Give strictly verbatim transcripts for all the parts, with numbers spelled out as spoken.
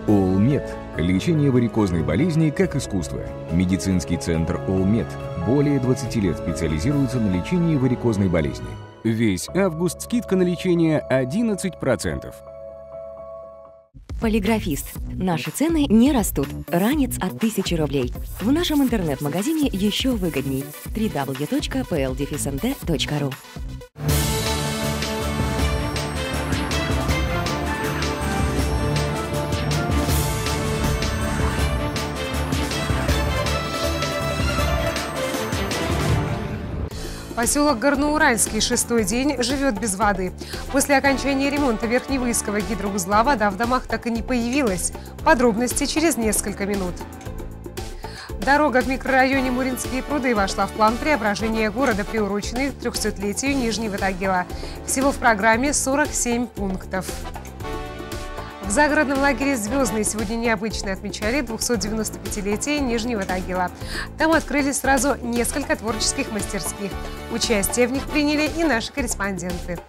Олмед. Лечение варикозной болезни как искусство. Медицинский центр Олмед более двадцати лет специализируется на лечении варикозной болезни. Весь август скидка на лечение одиннадцать процентов. Полиграфист. Наши цены не растут. Ранец от тысячи рублей. В нашем интернет-магазине еще выгодней. дабл ю дабл ю дабл ю точка пи эл дефис эн тэ точка ру. Поселок Горноуральский шестой день живет без воды. После окончания ремонта Верхневыйского гидроузла вода в домах так и не появилась. Подробности через несколько минут. Дорога в микрорайоне Муринские пруды вошла в план преображения города, приуроченный к трехсотлетию Нижнего Тагила. Всего в программе сорок семь пунктов. В загородном лагере «Звездный» сегодня необычно отмечали двухсотдевяностопятилетие Нижнего Тагила. Там открыли сразу несколько творческих мастерских. Участие в них приняли и наши корреспонденты.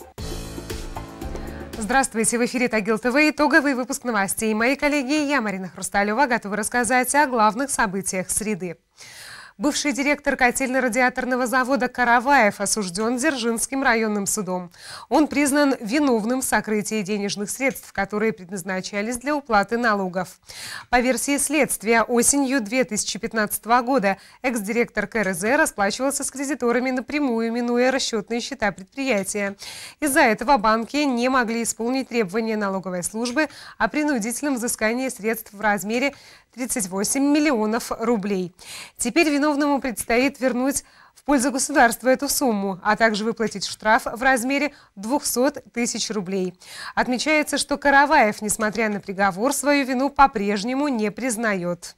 Здравствуйте! В эфире Тагил ТВ итоговый выпуск новостей. Мои коллеги и я, Марина Хрусталева, готовы рассказать о главных событиях среды. Бывший директор котельно-радиаторного завода «Караваев» осужден Дзержинским районным судом. Он признан виновным в сокрытии денежных средств, которые предназначались для уплаты налогов. По версии следствия, осенью две тысячи пятнадцатого года экс-директор ка эр зэ расплачивался с кредиторами напрямую, минуя расчетные счета предприятия. Из-за этого банки не могли исполнить требования налоговой службы о принудительном взыскании средств в размере тридцать восемь миллионов рублей. Теперь виновному предстоит вернуть в пользу государства эту сумму, а также выплатить штраф в размере двухсот тысяч рублей. Отмечается, что Караваев, несмотря на приговор, свою вину по-прежнему не признает.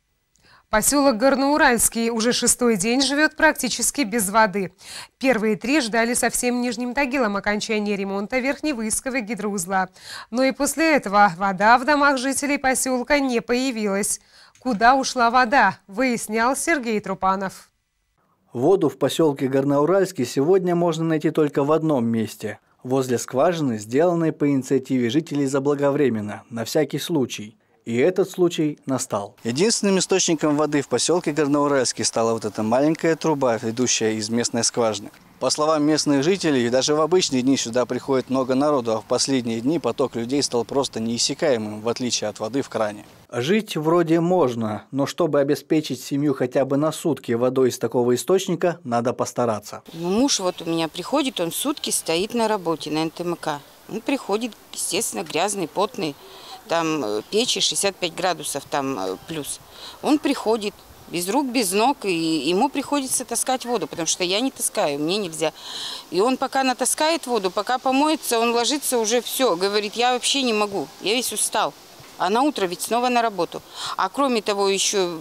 Поселок Горноуральский уже шестой день живет практически без воды. Первые три ждали со всем Нижним Тагилом окончания ремонта Верхневыйского гидроузла. Но и после этого вода в домах жителей поселка не появилась. Куда ушла вода, выяснял Сергей Трупанов. Воду в поселке Горноуральский сегодня можно найти только в одном месте – возле скважины, сделанной по инициативе жителей заблаговременно, на всякий случай. И этот случай настал. Единственным источником воды в поселке Горноуральский стала вот эта маленькая труба, ведущая из местной скважины. По словам местных жителей, даже в обычные дни сюда приходит много народу, а в последние дни поток людей стал просто неиссякаемым, в отличие от воды в кране. Жить вроде можно, но чтобы обеспечить семью хотя бы на сутки водой из такого источника, надо постараться. Ну, муж вот у меня приходит, он сутки стоит на работе, на эн тэ эм ка. Он приходит, естественно, грязный, потный. Там печи шестьдесят пять градусов там плюс. Он приходит без рук, без ног, и ему приходится таскать воду, потому что я не таскаю, мне нельзя. И он пока натаскает воду, пока помоется, он ложится уже все. Говорит, я вообще не могу, я весь устал. А на утро ведь снова на работу. А кроме того, еще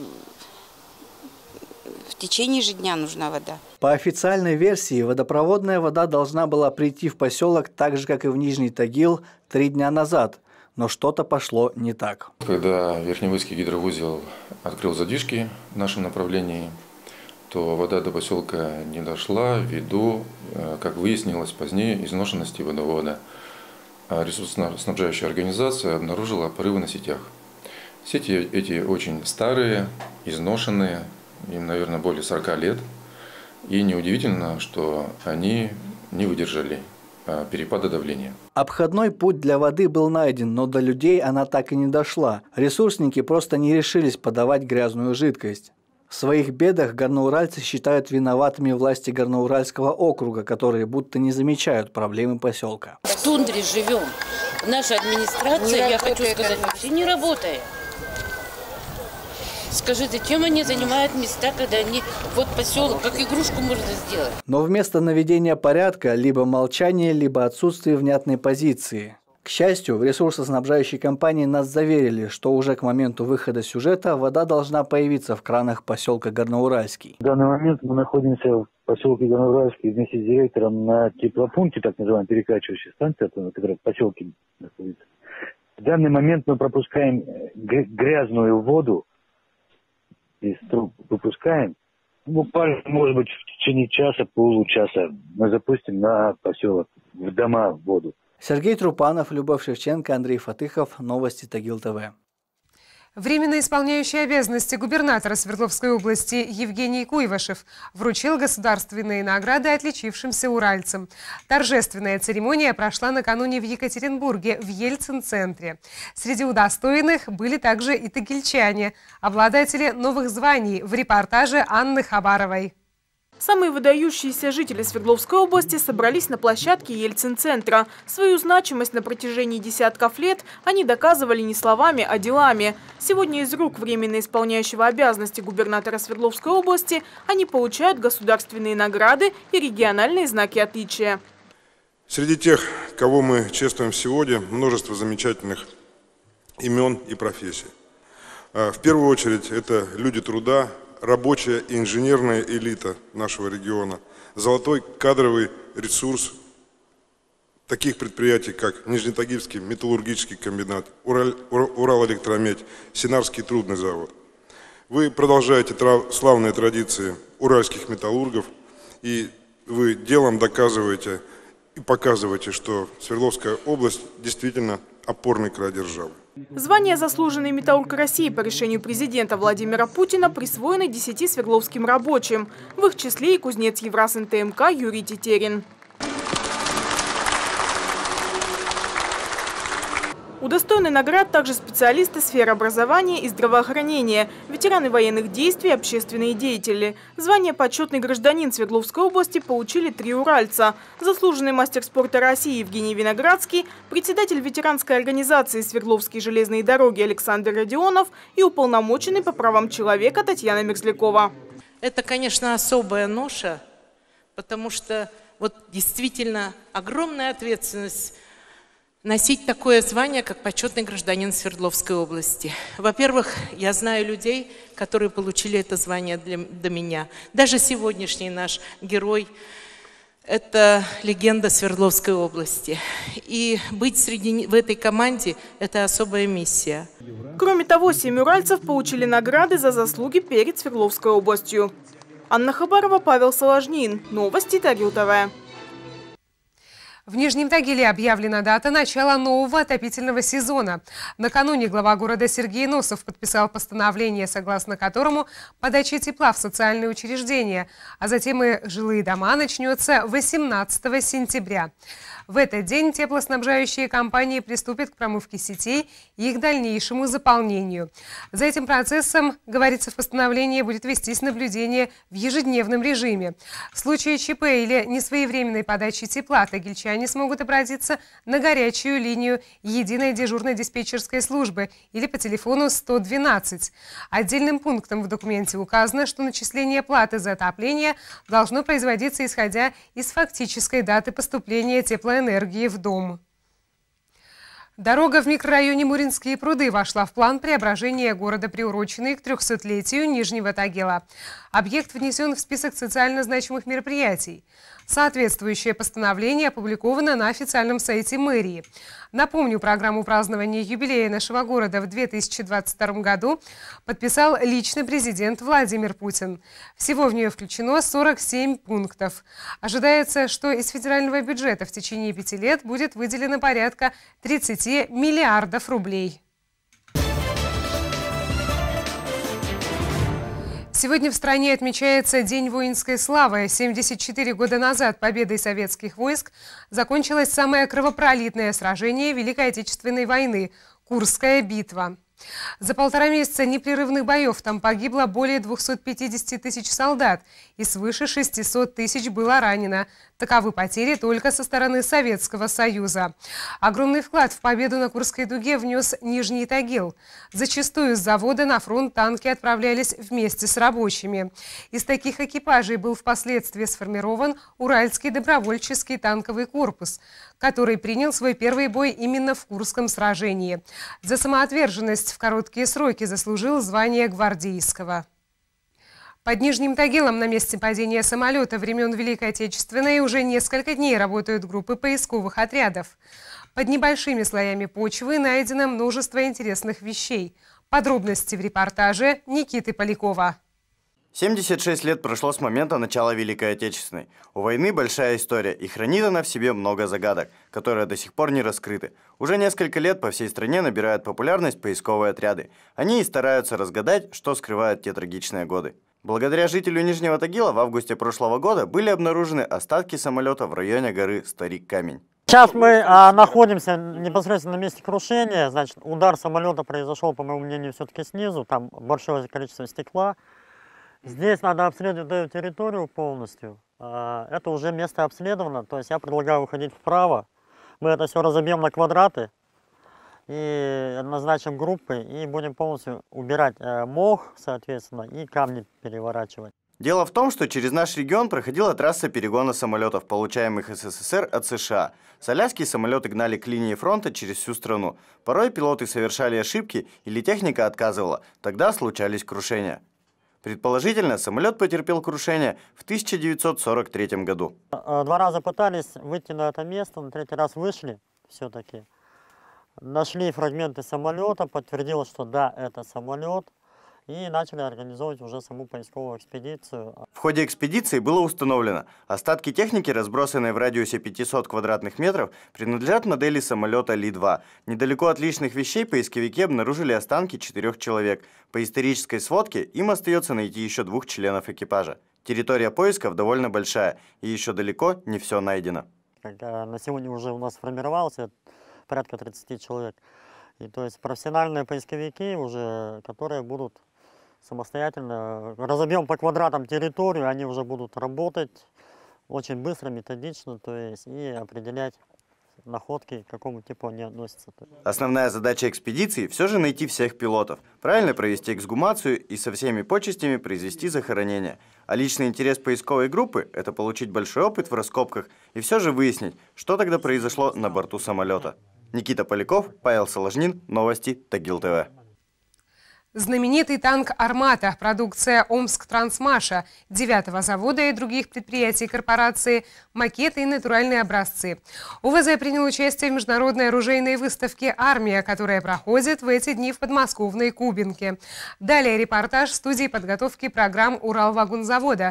в течение же дня нужна вода. По официальной версии, водопроводная вода должна была прийти в поселок так же, как и в Нижний Тагил, три дня назад. Но что-то пошло не так. Когда Верхневыйский гидроузел открыл задвижки в нашем направлении, то вода до поселка не дошла ввиду, как выяснилось позднее, изношенности водовода. А ресурсоснабжающая организация обнаружила порывы на сетях. Сети эти очень старые, изношенные, им, наверное, более сорока лет. И неудивительно, что они не выдержали перепада давления. Обходной путь для воды был найден, но до людей она так и не дошла. Ресурсники просто не решились подавать грязную жидкость. В своих бедах горноуральцы считают виноватыми власти Горноуральского округа, которые будто не замечают проблемы поселка. В тундре живем. Наша администрация, не я хочу сказать, вообще не работает. Скажите, чем они занимают места, когда они вот поселок, как игрушку можно сделать? Но вместо наведения порядка либо молчание, либо отсутствие внятной позиции. К счастью, в ресурсоснабжающей компании нас заверили, что уже к моменту выхода сюжета вода должна появиться в кранах поселка Горноуральский. В данный момент мы находимся в поселке Горноуральский вместе с директором на теплопункте, так называемой перекачивающей станции, которая в поселке находится. В данный момент мы пропускаем грязную воду из труб, выпускаем. Буквально, может быть, в течение часа, получаса мы запустим на поселок, в дома воду. Сергей Трупанов, Любовь Шевченко, Андрей Фатыхов. Новости Тагил ТВ. Временно исполняющий обязанности губернатора Свердловской области Евгений Куйвашев вручил государственные награды отличившимся уральцам. Торжественная церемония прошла накануне в Екатеринбурге, в Ельцин-центре. Среди удостоенных были также и тагильчане, обладатели новых званий, в репортаже Анны Хабаровой. Самые выдающиеся жители Свердловской области собрались на площадке Ельцин-центра. Свою значимость на протяжении десятков лет они доказывали не словами, а делами. Сегодня из рук временно исполняющего обязанности губернатора Свердловской области они получают государственные награды и региональные знаки отличия. Среди тех, кого мы чествуем сегодня, множество замечательных имен и профессий. В первую очередь это люди труда, рабочая и инженерная элита нашего региона, золотой кадровый ресурс таких предприятий, как Нижнетагильский металлургический комбинат, Урал, Уралэлектромедь, Синарский трудный завод. Вы продолжаете трав, славные традиции уральских металлургов, и вы делом доказываете и показываете, что Свердловская область действительно опорный край державы. Звание «Заслуженный металлург России» по решению президента Владимира Путина присвоено десяти свердловским рабочим. В их числе и кузнец Евраз эн тэ эм ка Юрий Тетерин. Удостоены наград также специалисты сферы образования и здравоохранения, ветераны военных действий, общественные деятели. Звание «Почетный гражданин» Свердловской области получили три уральца. Заслуженный мастер спорта России Евгений Виноградский, председатель ветеранской организации «Свердловские железные дороги» Александр Родионов и уполномоченный по правам человека Татьяна Мерзлякова. Это, конечно, особая ноша, потому что вот действительно огромная ответственность носить такое звание, как почетный гражданин Свердловской области. Во-первых, я знаю людей, которые получили это звание для, до меня. Даже сегодняшний наш герой – это легенда Свердловской области. И быть среди, в этой команде – это особая миссия. Кроме того, семь уральцев получили награды за заслуги перед Свердловской областью. Анна Хабарова, Павел Соложнин. Новости Тагил ТВ. В Нижнем Тагиле объявлена дата начала нового отопительного сезона. Накануне глава города Сергей Носов подписал постановление, согласно которому подача тепла в социальные учреждения, а затем и жилые дома начнется восемнадцатого сентября. В этот день теплоснабжающие компании приступят к промывке сетей и их дальнейшему заполнению. За этим процессом, говорится в постановлении, будет вестись наблюдение в ежедневном режиме. В случае ЧП или несвоевременной подачи тепла тагильчане смогут обратиться на горячую линию единой дежурной диспетчерской службы или по телефону сто двенадцать. Отдельным пунктом в документе указано, что начисление платы за отопление должно производиться исходя из фактической даты поступления теплоэнергии энергии в дом. Дорога в микрорайоне Муринские пруды вошла в план преображения города, приуроченный к трехсотлетию Нижнего Тагила. Объект внесен в список социально значимых мероприятий. Соответствующее постановление опубликовано на официальном сайте мэрии. Напомню, программу празднования юбилея нашего города в две тысячи двадцать втором году подписал лично президент Владимир Путин. Всего в нее включено сорок семь пунктов. Ожидается, что из федерального бюджета в течение пяти лет будет выделено порядка тридцати миллиардов рублей. Сегодня в стране отмечается День воинской славы. семьдесят четыре года назад победой советских войск закончилось самое кровопролитное сражение Великой Отечественной войны – Курская битва. За полтора месяца непрерывных боев там погибло более двухсот пятидесяти тысяч солдат и свыше шестисот тысяч было ранено. Таковы потери только со стороны Советского Союза. Огромный вклад в победу на Курской дуге внес Нижний Тагил. Зачастую с завода на фронт танки отправлялись вместе с рабочими. Из таких экипажей был впоследствии сформирован Уральский добровольческий танковый корпус, который принял свой первый бой именно в Курском сражении. За самоотверженность в короткие сроки заслужил звание гвардейского. Под Нижним Тагилом на месте падения самолета времен Великой Отечественной уже несколько дней работают группы поисковых отрядов. Под небольшими слоями почвы найдено множество интересных вещей. Подробности в репортаже Никиты Полякова. семьдесят шесть лет прошло с момента начала Великой Отечественной. У войны большая история, и хранит она в себе много загадок, которые до сих пор не раскрыты. Уже несколько лет по всей стране набирают популярность поисковые отряды. Они и стараются разгадать, что скрывают те трагичные годы. Благодаря жителю Нижнего Тагила в августе прошлого года были обнаружены остатки самолета в районе горы Старик Камень. Сейчас мы а, находимся непосредственно на месте крушения. Значит, удар самолета произошел, по моему мнению, все-таки снизу. Там большое количество стекла. Здесь надо обследовать эту территорию полностью. А, это уже место обследовано. То есть я предлагаю выходить вправо. Мы это все разобьем на квадраты и назначим группы и будем полностью убирать э, мох, соответственно, и камни переворачивать. Дело в том, что через наш регион проходила трасса перегона самолетов, получаемых из СССР от США. С Аляски самолеты гнали к линии фронта через всю страну. Порой пилоты совершали ошибки или техника отказывала. Тогда случались крушения. Предположительно, самолет потерпел крушение в тысяча девятьсот сорок третьем году. Два раза пытались выйти на это место, на третий раз вышли все-таки. Нашли фрагменты самолета, подтвердилось, что да, это самолет. И начали организовывать уже саму поисковую экспедицию. В ходе экспедиции было установлено, остатки техники, разбросанные в радиусе пятисот квадратных метров, принадлежат модели самолета Ли два. Недалеко от личных вещей поисковики обнаружили останки четырех человек. По исторической сводке им остается найти еще двух членов экипажа. Территория поисков довольно большая, и еще далеко не все найдено. На сегодня уже у нас сформировался порядка тридцати человек. И то есть профессиональные поисковики уже, которые будут самостоятельно, разобьем по квадратам территорию, они уже будут работать очень быстро, методично, то есть и определять находки, к какому типу они относятся. Основная задача экспедиции все же найти всех пилотов, правильно провести эксгумацию и со всеми почестями произвести захоронение. А личный интерес поисковой группы – это получить большой опыт в раскопках и все же выяснить, что тогда произошло на борту самолета. Никита Поляков, Павел Соложнин, новости Тагил ТВ. Знаменитый танк «Армата», продукция Омск-Трансмаша, девятого завода и других предприятий корпорации, макеты и натуральные образцы. УВЗ принял участие в международной оружейной выставке «Армия», которая проходит в эти дни в подмосковной Кубинке. Далее репортаж в студии подготовки программ Уралвагонзавода.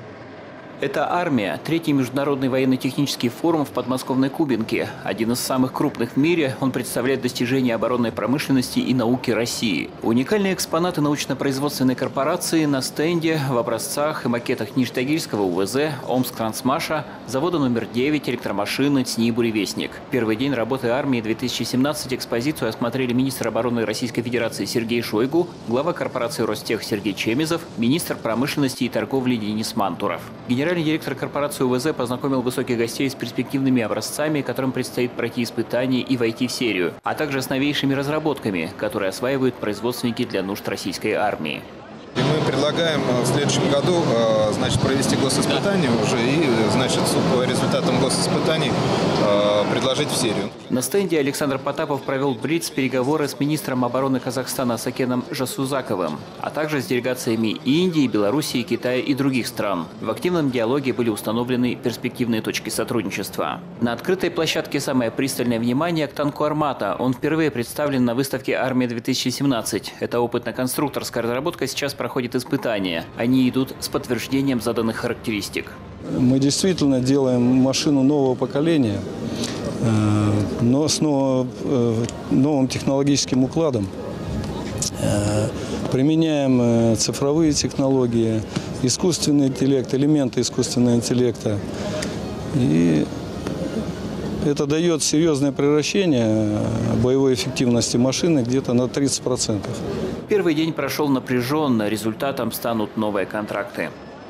Это «Армия» – третий международный военно-технический форум в подмосковной Кубинке. Один из самых крупных в мире, он представляет достижения оборонной промышленности и науки России. Уникальные экспонаты научно-производственной корпорации на стенде, в образцах и макетах Нижнетагильского УВЗ, Омск-Трансмаша, завода номер девять, электромашины, ТНИ «Буревестник». Первый день работы «Армии» две тысячи семнадцать экспозицию осмотрели министр обороны Российской Федерации Сергей Шойгу, глава корпорации Ростех Сергей Чемизов, министр промышленности и торговли Денис Мантуров. Генеральный директор корпорации УВЗ познакомил высоких гостей с перспективными образцами, которым предстоит пройти испытания и войти в серию, а также с новейшими разработками, которые осваивают производственники для нужд российской армии. И мы предлагаем в следующем году, значит, провести госиспытания уже и, значит, по результатам госиспытаний предложить в серию. На стенде Александр Потапов провел блиц-переговоры с министром обороны Казахстана Сакеном Жасузаковым, а также с делегациями Индии, Белоруссии, Китая и других стран. В активном диалоге были установлены перспективные точки сотрудничества. На открытой площадке самое пристальное внимание к танку «Армата». Он впервые представлен на выставке «Армия-две тысячи семнадцать». Эта опытно-конструкторская разработка сейчас проходит испытания. Они идут с подтверждением заданных характеристик. Мы действительно делаем машину нового поколения, но с новым технологическим укладом. Применяем цифровые технологии, искусственный интеллект, элементы искусственного интеллекта. И это дает серьезное превращение боевой эффективности машины где-то на тридцать процентов. Первый день прошел напряженно, результатом станут новые контракты.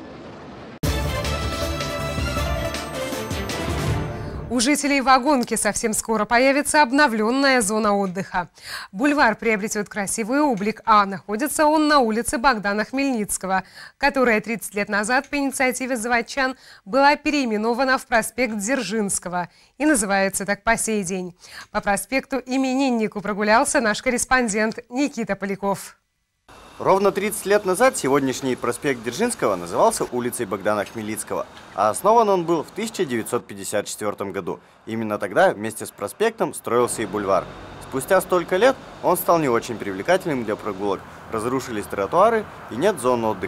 У жителей Вагонки совсем скоро появится обновленная зона отдыха. Бульвар приобретет красивый облик, а находится он на улице Богдана Хмельницкого, которая тридцать лет назад по инициативе заводчан была переименована в проспект Дзержинского и называется так по сей день. По проспекту имениннику прогулялся наш корреспондент Никита Поляков. Ровно тридцать лет назад сегодняшний проспект Дзержинского назывался улицей Богдана Хмельницкого, а основан он был в тысяча девятьсот пятьдесят четвёртом году. Именно тогда вместе с проспектом строился и бульвар. Спустя столько лет он стал не очень привлекательным для прогулок. Разрушились тротуары и нет зон отдыха.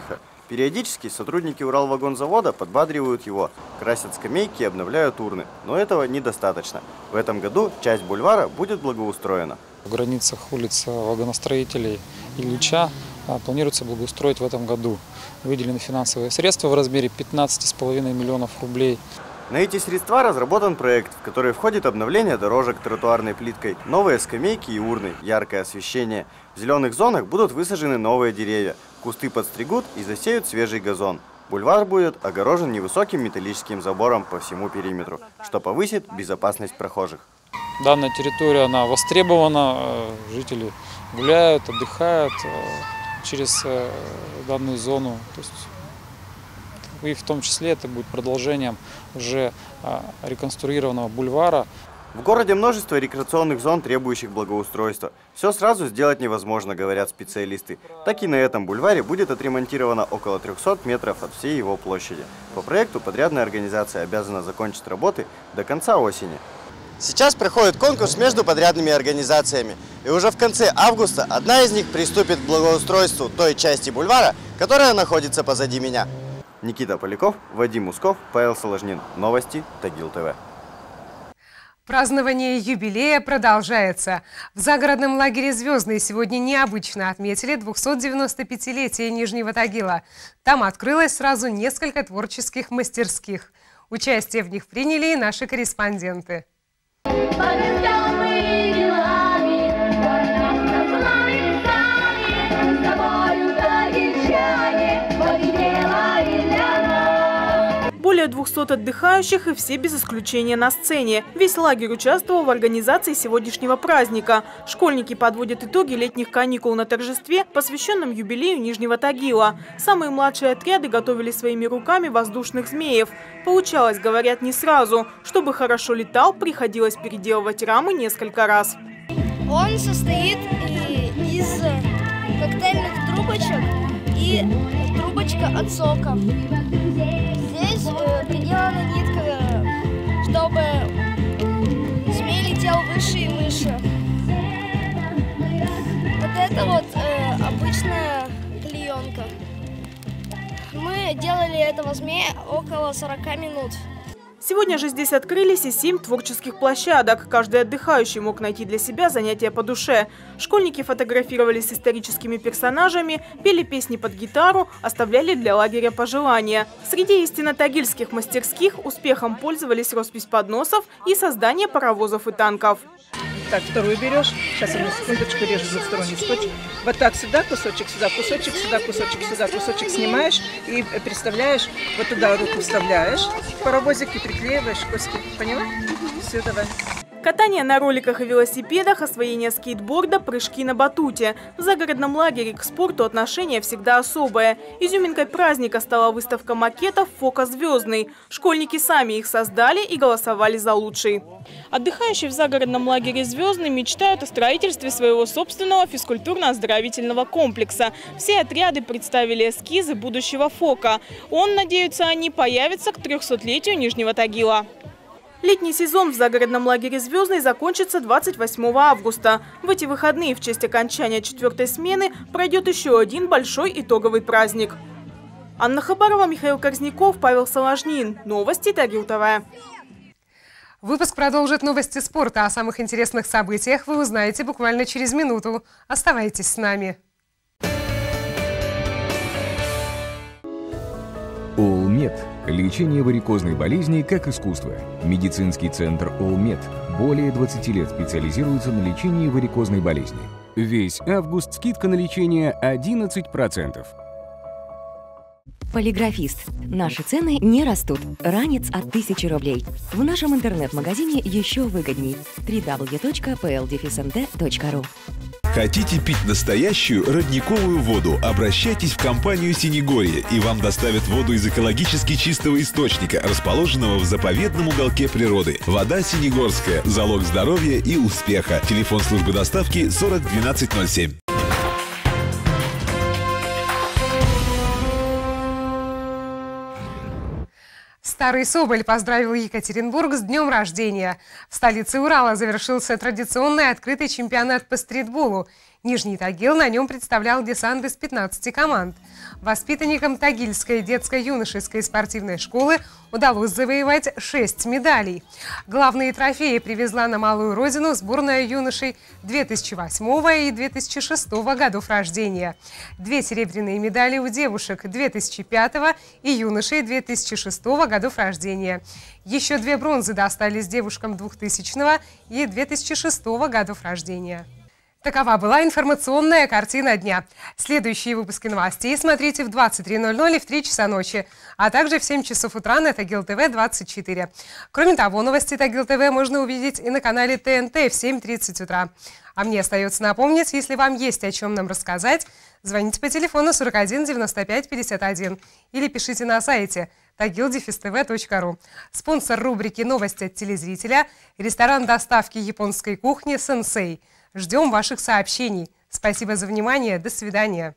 Периодически сотрудники Уралвагонзавода подбадривают его, красят скамейки и обновляют урны. Но этого недостаточно. В этом году часть бульвара будет благоустроена. В границах улицы вагоностроителей Ильича планируется благоустроить в этом году. Выделены финансовые средства в размере пятнадцати с половиной миллионов рублей. На эти средства разработан проект, в который входит обновление дорожек тротуарной плиткой, новые скамейки и урны, яркое освещение. В зеленых зонах будут высажены новые деревья, кусты подстригут и засеют свежий газон. Бульвар будет огорожен невысоким металлическим забором по всему периметру, что повысит безопасность прохожих. Данная территория, она востребована, жители гуляют, отдыхают через данную зону. То есть, и в том числе это будет продолжением уже реконструированного бульвара. В городе множество рекреационных зон, требующих благоустройства. Все сразу сделать невозможно, говорят специалисты. Так и на этом бульваре будет отремонтировано около трёхсот метров от всей его площади. По проекту подрядная организация обязана закончить работы до конца осени. Сейчас проходит конкурс между подрядными организациями. И уже в конце августа одна из них приступит к благоустройству той части бульвара, которая находится позади меня. Никита Поляков, Вадим Усков, Павел Соложнин. Новости Тагил ТВ. Празднование юбилея продолжается. В загородном лагере «Звездный» сегодня необычно отметили двухсотдевяностопятилетие Нижнего Тагила. Там открылось сразу несколько творческих мастерских. Участие в них приняли и наши корреспонденты. Более двухсот отдыхающих и все без исключения на сцене. Весь лагерь участвовал в организации сегодняшнего праздника. Школьники подводят итоги летних каникул на торжестве, посвященном юбилею Нижнего Тагила. Самые младшие отряды готовили своими руками воздушных змеев. Получалось, говорят, не сразу. Чтобы хорошо летал, приходилось переделывать рамы несколько раз. Он состоит из коктейльных трубочек и трубочка от сока. Здесь э, приделана нитка, чтобы змей летел выше и выше. Вот это вот э, обычная клеенка. Мы делали этого змея около сорока минут. Сегодня же здесь открылись и семь творческих площадок. Каждый отдыхающий мог найти для себя занятия по душе. Школьники фотографировались с историческими персонажами, пели песни под гитару, оставляли для лагеря пожелания. Среди истинно тагильских мастерских успехом пользовались роспись подносов и создание паровозов и танков. Так, вторую берешь. Сейчас я на секундочку режу двухсторонний скотч. Вот так сюда кусочек, сюда кусочек, сюда кусочек, сюда кусочек снимаешь и представляешь, вот туда руку вставляешь, паровозик и приклеиваешь кости. Поняла? Все, давай. Катание на роликах и велосипедах, освоение скейтборда, прыжки на батуте. В загородном лагере к спорту отношение всегда особое. Изюминкой праздника стала выставка макетов «Фока Звездный». Школьники сами их создали и голосовали за лучший. Отдыхающие в загородном лагере «Звездный» мечтают о строительстве своего собственного физкультурно-оздоровительного комплекса. Все отряды представили эскизы будущего «Фока». Он, надеются они, появится к трехсотлетию Нижнего Тагила. Летний сезон в загородном лагере «Звездный» закончится двадцать восьмого августа. В эти выходные в честь окончания четвертой смены пройдет еще один большой итоговый праздник. Анна Хабарова, Михаил Корзняков, Павел Соложнин. Новости Тагил ТВ. Выпуск продолжит новости спорта. О самых интересных событиях вы узнаете буквально через минуту. Оставайтесь с нами. Олмет. Лечение варикозной болезни как искусство. Медицинский центр Олмет более двадцати лет специализируется на лечении варикозной болезни. Весь август скидка на лечение одиннадцать процентов. Полиграфист. Наши цены не растут. Ранец от тысячи рублей. В нашем интернет-магазине еще выгодней. дабл ю дабл ю дабл ю точка пи эл дефис эн тэ точка ру. Хотите пить настоящую родниковую воду? Обращайтесь в компанию «Синегорье», и вам доставят воду из экологически чистого источника, расположенного в заповедном уголке природы. Вода синегорская – залог здоровья и успеха. Телефон службы доставки сорок двенадцать ноль семь. Старый Соболь поздравил Екатеринбург с днем рождения. В столице Урала завершился традиционный открытый чемпионат по стритболу. Нижний Тагил на нем представлял десант из пятнадцати команд. Воспитанникам Тагильской детско-юношеской спортивной школы удалось завоевать шесть медалей. Главные трофеи привезла на малую родину сборная юношей две тысячи восьмого и две тысячи шестого годов рождения. Две серебряные медали у девушек две тысячи пятого и юношей две тысячи шестого годов рождения. Еще две бронзы достались девушкам двухтысячного и две тысячи шестого годов рождения. Такова была информационная картина дня. Следующие выпуски новостей смотрите в двадцать три ноль ноль и в три часа ночи, а также в семь часов утра на Тагил ТВ двадцать четыре. Кроме того, новости Тагил ТВ можно увидеть и на канале ТНТ в семь тридцать утра. А мне остается напомнить, если вам есть о чем нам рассказать, звоните по телефону сорок один девяносто пять пятьдесят один или пишите на сайте тагил дефис тэ вэ точка ру. Спонсор рубрики «Новости от телезрителя» – ресторан доставки японской кухни «Сенсей». Ждем ваших сообщений. Спасибо за внимание. До свидания.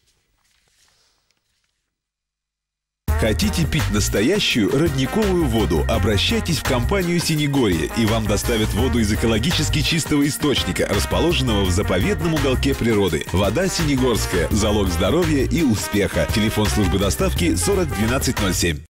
Хотите пить настоящую родниковую воду? Обращайтесь в компанию «Синегорье», и вам доставят воду из экологически чистого источника, расположенного в заповедном уголке природы. Вода синегорская – залог здоровья и успеха. Телефон службы доставки сорок двенадцать ноль семь.